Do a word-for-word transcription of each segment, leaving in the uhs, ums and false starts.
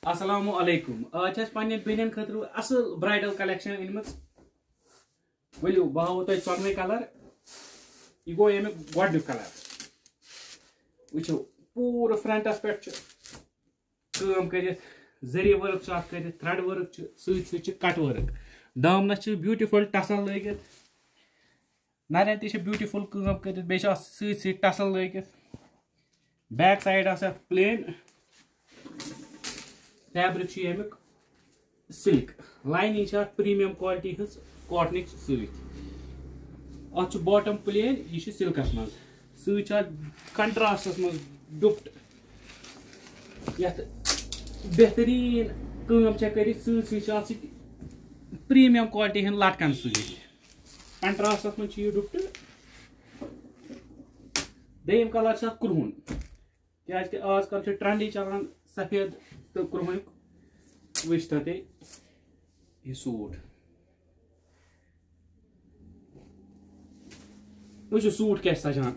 Assalamu alaikum. आज छस पन्ने banyan खतरु असल ब्राइडल कलेक्शन इनमस वलियो बाहो तो चोनवे कलर ये गो यमे गोड कलर वचो पूरा फ्रंटस पे काम कर जरी वर्क कर थ्रेड वर्क सत सत कट वर्क दामनस ब्यूटीफुल टसल लगित नरन ति ब्यूटीफुल काम कर बे सत सत टसल लगित बैक साइड आसा प्लेन फैब्रिक यमुक सिल्क लाइनिंग प्रीमियम क्वालिटी हज कॉटन सत बॉटम प्लेन यह सिल्कस मज सत कंट्रास्टस मज दुप्ट यथ बेहतरीन काम कर सत प्रीमियम क्वालिटी हन लटकन सत कंट्रास्टस मज दुप्ट दम कलर क्रुहन क्या आजकल ट्रेंडी चलान सफेद तो क्रुहन वुचता ते यह सूट वो सूट क्या सजान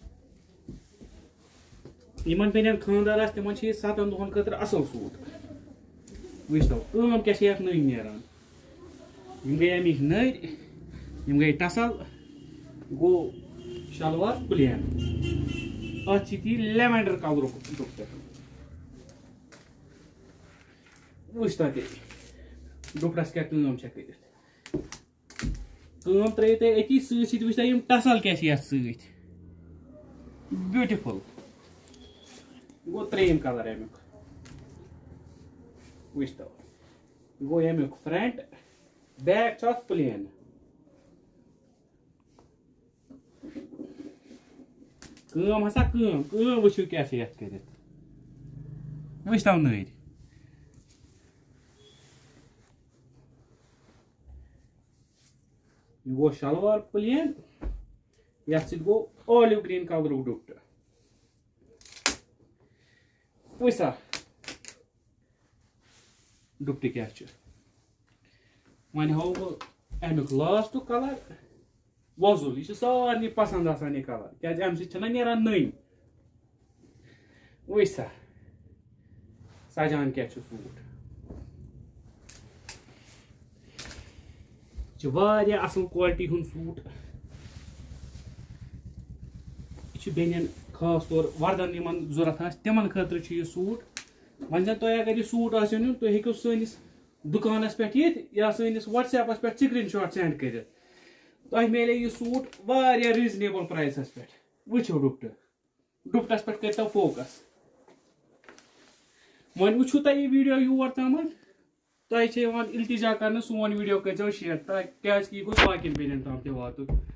इन बेन खानदार तिमन सतन दोहन खतर असल सूट वुचतो कम क्या नई नेरान यम गई अमिक नर यम गई टसल गो शलवार प्लेन अत लेवेंडर कलर दुपट्टा वुचता ते दुपट्टस क्या कम कर त्रे ते अति सत वुचता यम टसल क्या सत ब्यूटीफुल गो त्रेम कलर अमुक वुचतो गो अमुक फ्रंट बैक प्लेन कम हसा कम कम वुचो क्या कर वुचतो नर यह गो शलवार प्लेन यथ सत गो ऑलिव ग्रीन कलर दुपट्टा वुचा दुपट्टे क्या वन हाव बह अमुक लास्ट कलर वजुल यह सारे पसंद आसान यह कलर क्या अम सना नेरान नई वुचा सजान क्या सूट वारिया असल क्वालिटी हुन सूट यह बेनियन खास तौर वर्दन यमन जरूरत आस तिमन खतर यह सूट वन जन तुम अगर यह सूट आसो नुन तुम हेको सनिस दुकानस पे या सनिस व्हाट्सएपस पे स्क्रीन शॉट सेंड कर तुम मिले यह सूट वारिया रीजनेबल प्राइसस पे वुचो दुपट्टे दुपट्टस पे करो फोकस वन वुचो तुम यह वीडियो योर तम तुम इल्तिजा कर सोन वीडियो कर शेयर क्या बाकी बेन तम ते वात।